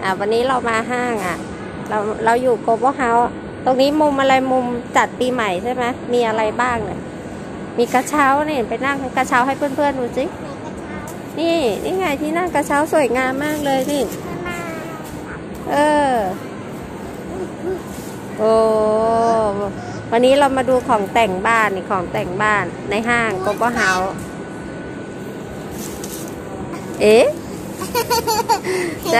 วันนี้เรามาห้างเราอยู่โกลบอลเฮาส์ตรงนี้มุมอะไรมุมจัดปีใหม่ใช่ไหมมีอะไรบ้างเนี่ยมีกระเช้าเนี่ยไปนั่งกระเช้าให้เพื่อนๆดูสินี่ไงที่นั่งกระเช้าสวยงามมากเลยนี่โอ้วันนี้เรามาดูของแต่งบ้านนี่ของแต่งบ้านในห้างโกลบอลเฮาส์จะ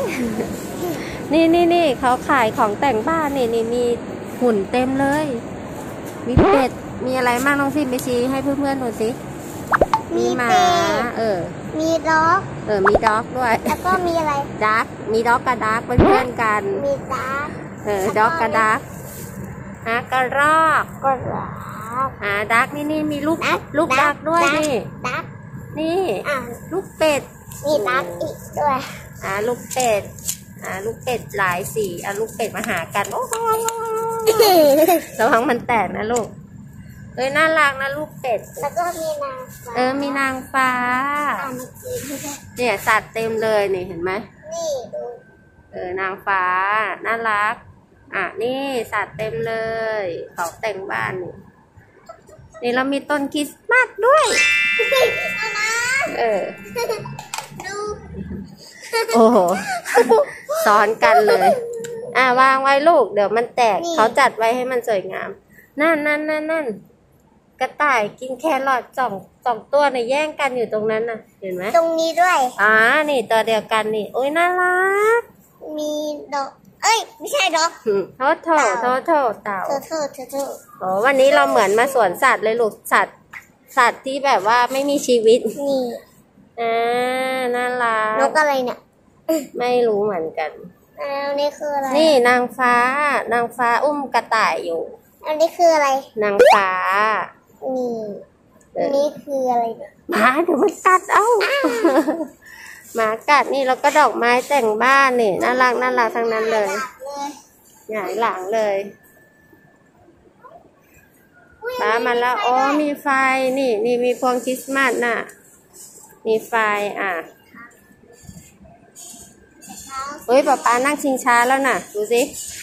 นี่เขาขายของแต่งบ้านนี่มีหุ่นเต็มเลยมีเป็ดมีอะไรมากน้องซิมไปชี้ให้เพื่อนๆดูสิมีหมามีด็อกมีด็อกด้วยแล้วก็มีอะไรดักมีด็อกกับดักเป็นเพื่อนกันมีดักด็อกกับดักกระรอกดักนี่มีลูกดักด้วยนี่ลูกเป็ดมีดักอีกด้วยลูกเป็ดหลายสีลูกเป็ดมาหากันโอ้ระวังมันแตกนะลูกน่ารักนะลูกเป็ดแล้วก็มีนางฟ้ามีนางฟ้าเนี่ยสัตว์เต็มเลยนี่เห็นไหมนี่ดูนางฟ้าน่ารักนี่สัตว์เต็มเลยของแต่งบ้านนี่เรามีต้นคริสต์มาสด้วยดูโอ้โหซ้อนกันเลยวางไว้ลูกเดี๋ยวมันแตกเขาจัดไว้ให้มันสวยงามนั่นกระต่ายกินแครอทสองตัวเนี่ยแย่งกันอยู่ตรงนั้นน่ะเห็นไหมตรงนี้ด้วยนี่ตัวเดียวกันนี่โอ้ยน่ารักมีดอกไม่ใช่ดอกโทเต่าโอ้วันนี้เราเหมือนมาสวนสัตว์เลยลูกสัตว์ที่แบบว่าไม่มีชีวิตนี่น่ารักนกอะไรเนี่ยไม่รู้เหมือนกันแล้วนี่คืออะไรนี่นางฟ้าอุ้มกระต่ายอยู่อันนี้คืออะไรนางฟ้านี่คืออะไรเนี่ยหมาเดี๋ยวมันกัดหมากัดนี่แล้วก็ดอกไม้แต่งบ้านนี่น่ารักทั้งนั้นเลยหงายหลังเลยป้ามาแล้วมีไฟนี่มีพวงคริสต์มาสน่ะมีไฟป้านั่งชิงช้าแล้วน่ะดูสิ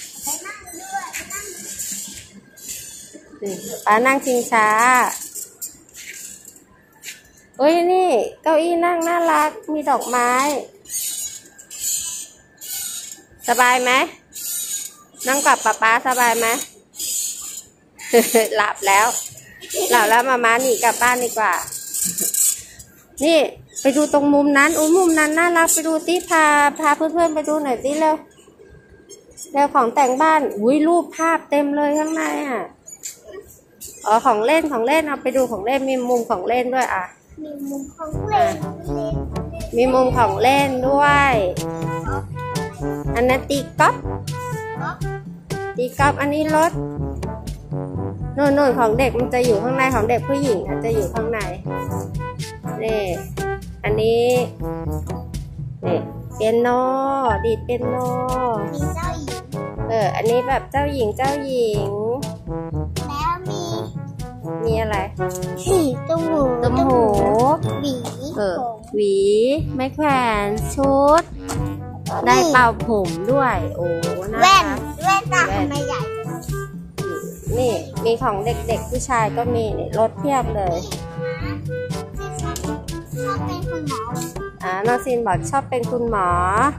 ป้านั่งชิงช้านี่เก้าอี้นั่งน่ารักมีดอกไม้สบายไหมนั่งกับป้าสบายไหม หลับแล้วมาหนีกลับบ้านดีกว่านี่ไปดูตรงมุมนั้นมุมนั้นน่ารักไปดูที่พาเพื่อนๆไปดูหน่อยสิเร็วของแต่งบ้านรูปภาพเต็มเลยข้างในของเล่นเอาไปดูของเล่นมีมุมของเล่นด้วยมีมุมของเล่นด้วยอันนั้นตีกอล์ฟอันนี้รถโน่นของเด็กมันจะอยู่ข้างในของเด็กผู้หญิงอาจจะอยู่ข้างในนี่อันนี้นี่เปียโนดีดเปียโนมีเจ้าหญิงอันนี้แบบเจ้าหญิงแล้วมีอะไรตุ้มหูหวีไม้แขวนชุดได้เป่าผมด้วยแว่นตาทำไมใหญ่นี่มีของเด็กๆผู้ชายก็มีรถเพียบเลยชอบเป็นคุณหมอน้องซินบอกชอบเป็นคุณหมอ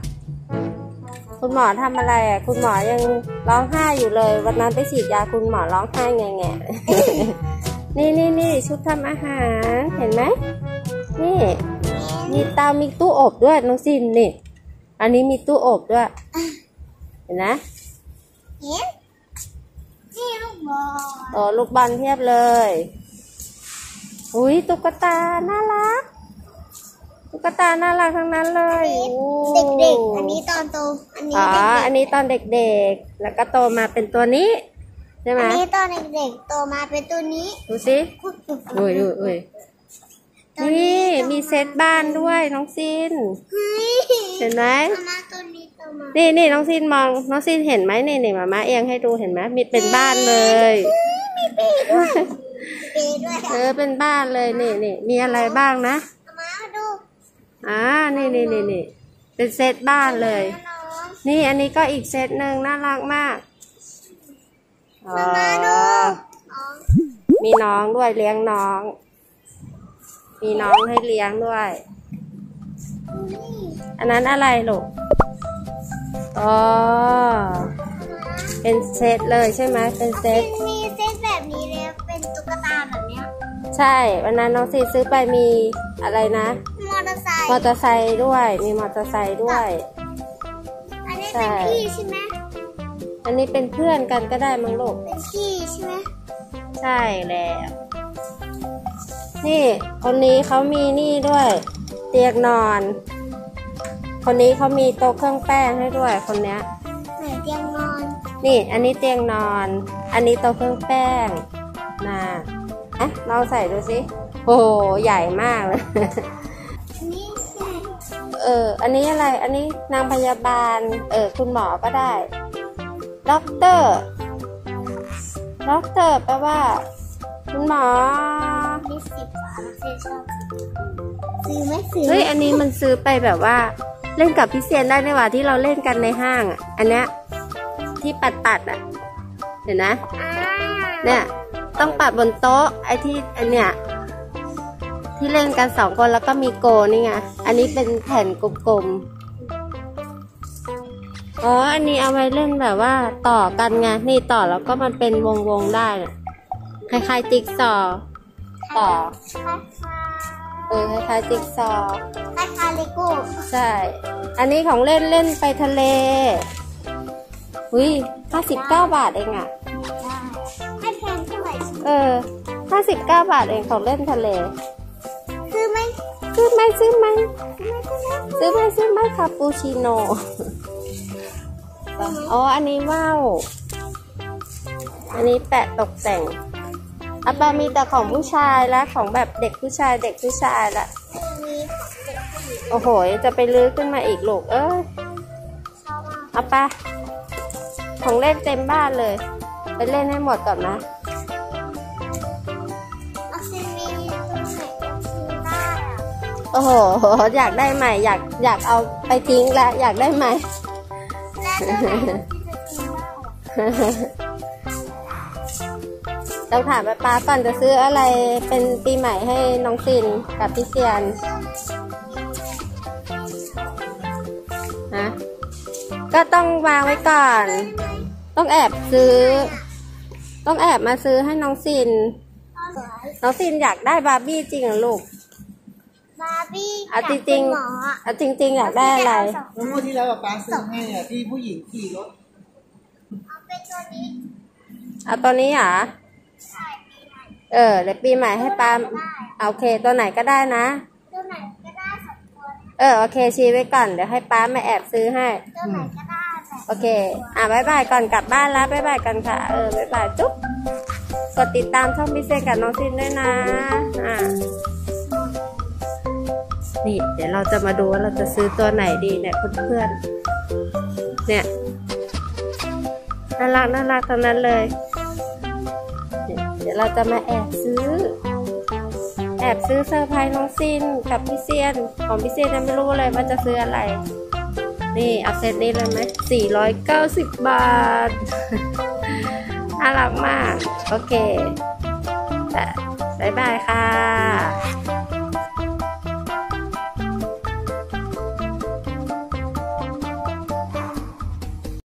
ทำอะไรคุณหมอยังร้องไห้อยู่เลยวันนั้นไปฉีดยาคุณหมอร้องไห้ไงนี่ชุดทำอาหารเห็นไหมนี่มีเตามีตู้อบด้วยน้องซินนี่อันนี้มีตู้อบด้วยเห็นนะนี่ลูกบอลลูกบอลเทียบเลยตุ๊กตาน่ารักทั้งนั้นเลยเด็กอันนี้ตอนโตอันนี้ตอนเด็กๆแล้วก็โตมาเป็นตัวนี้ใช่ไหมอันนี้ตอนเด็กๆโตมาเป็นตัวนี้ดูสินี่มีเซตบ้านด้วยน้องซินเห็นไหมนี่น้องซินมองน้องซินเห็นไหมนี่มาม่าเอียงให้ดูเห็นไหมมีเป็นบ้านเลยมีเปด้วยเป็นบ้านเลยนี่มีอะไรบ้างนะมาดูนี่เป็นเซตบ้านเลยนนี่อันนี้ก็อีกเซตหนึ่งน่ารักมากอ๋ออ๋อมีน้องด้วยเลี้ยงน้อง มีน้องให้เลี้ยงด้วย อันนั้นอะไรลูกอ๋อเป็นเซตเลยใช่ไหมเป็นเซตมีเซตแบบนี้เลยเป็นตุ๊กตาแบบเนี้ยใช่วันนั้นน้องซีซื้อไปมีอะไรนะมอเตอร์ไซค์มอเตอร์ไซค์ด้วยมีมอเตอร์ไซค์ด้วยอันนี้เป็นพี่ใช่ไหมอันนี้เป็นเพื่อนกันก็ได้มั้งลูกเป็นพี่ใช่ไหมใช่แล้ว นี่คนนี้เขามีนี่ด้วย เตียงนอน คนนี้เขามีโต๊ะเครื่องแป้งให้ด้วยคนเนี้ยไหนเตียงนอนนี่อันนี้เตียงนอน อันนี้โต๊ะเครื่องแป้งนะลองใส่ดูสิโอ้โหใหญ่มากเลยอันนี้ใหญ่อันนี้อะไร อันนี้นางพยาบาล คุณหมอก็ได้ ด็อกเตอร์ ด็อกเตอร์แปลว่า คุณหมอมี10 บาทเซชอบซื้อไหมซื้อเฮ้ย อันนี้มันซื้อไปแบบว่า เล่นกับพี่เซียนได้ในว่าที่เราเล่นกันในห้างอ่ะ อันเนี้ยที่ปัดอ่ะ เห็นนะ เนี่ย ต้องปัดบนโต๊ะ ไอ้ที่อันเนี้ยที่เล่นกัน2 คนแล้วก็มีโกนี่ไง อันนี้เป็นแผ่นกลมๆ อ๋อ อันนี้เอาไว้เล่นแบบว่าต่อกันไง นี่ต่อแล้วก็มันเป็นวงๆได้น่ะคล้ายๆจิ๊กซอว์ต่อ คล้ายๆจิ๊กซอว์คล้ายๆเลโก้ใช่ อันนี้ของเล่นเล่นไปทะเลอุ้ย59 บาทเองอ่ะไม่แพงเท่าไหร่ 59 บาทเองของเล่นทะเลซื้อไหมซื้อไหมซื้อไหมซื้อไหมซื้อไหมคาปูชิโน่อ๋ออันนี้ว้าวอันนี้แปะตกแต่งอาปามีแต่ของผู้ชายและของแบบเด็กผู้ชายละมีของเด็กผู้หญิงโอ้โหจะไปลื้อขึ้นมาอีกลูกชอบมากเอาปะของเล่นเต็มบ้านเลย ไปเล่นให้หมดก่อนนะเอาซีมีตรงไหนก็ซื้อได้อะโอ้โหอยากได้ใหม่อยากเอาไปทิ้งแล้วอยากได้ใหม่และตรงไหนที่จะซื้อได้ต้องถามป้าก่อนจะซื้ออะไรเป็นปีใหม่ให้น้องซินกับพี่เซียนฮะก็ต้องวางไว้ก่อน ต้องแอบซื้อ ต้องแอบมาซื้อให้น้องซิน น้องซินอยากได้บาร์บี้จริงเหรอลูกบาร์บี้เอาจริงหมออะๆเอาจริงๆอยากได้อะไรเมื่อที่แล้วป้าซื้อให้อ่ะที่ผู้หญิงขี่รถเอาเป็นตัวนี้เอาตัวนี้เหรอใช่ปีไหนเดี๋ยวปีใหม่ให้ป้าโอเคตัวไหนก็ได้นะตัวไหนก็ได้2 ตัวเนี่ยโอเคชี้ไว้ก่อนเดี๋ยวให้ป้ามาแอบซื้อให้ตัวไหนก็ได้แต่โอเคบ๊ายบายก่อนกลับบ้านแล้วบ๊ายบายกันค่ะบ๊ายบายจุ๊บกดติดตามช่องพี่เซกับน้องซินด้วยนะนี่เดี๋ยวเราจะมาดูว่าเราจะซื้อตัวไหนดีเนี่ยเพื่อนๆเนี่ยน่ารักทั้งนั้นเลยเดี๋ยวเราจะมาแอบซื้อเซอร์ไพรส์น้องซินกับพี่เซียนของพี่เซียนยังไม่รู้เลยว่าจะซื้ออะไรนี่เอาเซตนี้เลยไหม490 บาท น่ารักมากโอเคบ๊ายบายค่ะ